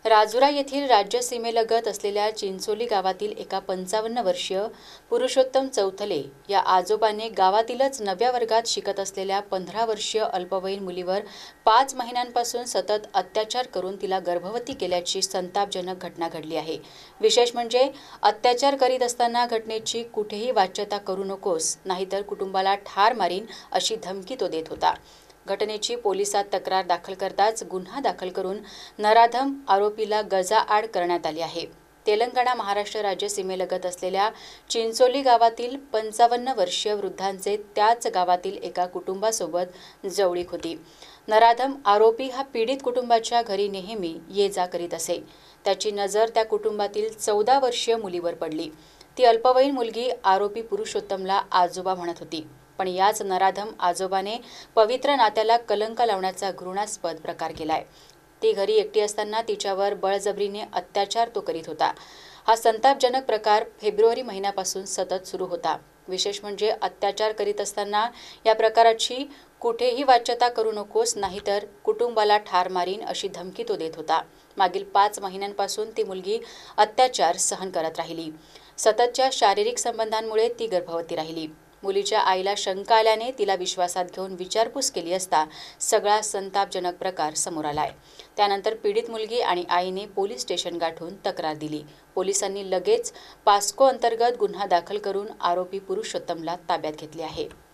राजुरा येथील राज्य सीमेलगत असलेल्या चिंचोली गावातील एका 55 वर्षीय पुरुषोत्तम चौथले या आजोबाने गावातीलच नव्या वर्गात शिकत असलेल्या 15 वर्षीय अल्पवयीन मुलीवर 5 महिन्यांपासून सतत अत्याचार करून तिला गर्भवती केल्याची संतापजनक घटना घडली आहे। विशेष म्हणजे अत्याचार करीत असताना घटनेची कुठेही वाच्यता करू नकोस, नाहीतर कुटुंबाला ठार मारीन अशी धमकी तो देत होता। घटनेची पोलिसात तक्रार दाखल करताच गुन्हा दाखल करून नराधम आरोपीला गजाआड करण्यात आली आहे। तेलंगणा महाराष्ट्र राज्य सीमेलगत असलेल्या चिंचोली गावातील 55 वर्षीय वृद्धांचे त्याच गावातील एका कुटुंबासोबत जवळीक होती। नराधम आरोपी हा पीडित कुटुंबाच्या घरी नेहमी ये जा करीत असे। त्याची नजर त्या कुटुंबातील 14 वर्षीय मुलीवर पडली। ती अल्पवयीन मुलगी आरोपी पुरुषोत्तमला आजोबा म्हणत होती, पण याच नराधम आजोबाने पवित्र नात्याला कलंक लावण्याचा घृणास्पद प्रकार केलाय। ती घरी एकटी असताना तिच्यावर बळजबरीने अत्याचार तो करीत होता। हा संतापजनक प्रकार फेब्रुवारी महिन्यापासून सतत सुरू होता। विशेष म्हणजे अत्याचार करीत असताना या प्रकाराची कुठेही वाच्यता करू नकोस, नाहीतर कुटुंबाला ठार मारीन अशी धमकी तो देत होता। मागील 5 महिन्यांपासून ती मुलगी अत्याचार सहन करत राहिली। सततच्या शारीरिक संबंधांमुळे ती गर्भवती राहिली। मुलीच्या आईला शंका आल्याने तिला विश्वासात घेऊन विचारपूस केली असता सगळा संतापजनक प्रकार समोर आलाय। त्यानंतर पीडित मुलगी आणि आईने पोलीस स्टेशन गाठून तक्रार दिली। पोलिसांनी लगेच पास्को अंतर्गत गुन्हा दाखल करून आरोपी पुरुषोत्तमला ताब्यात घेतले आहे।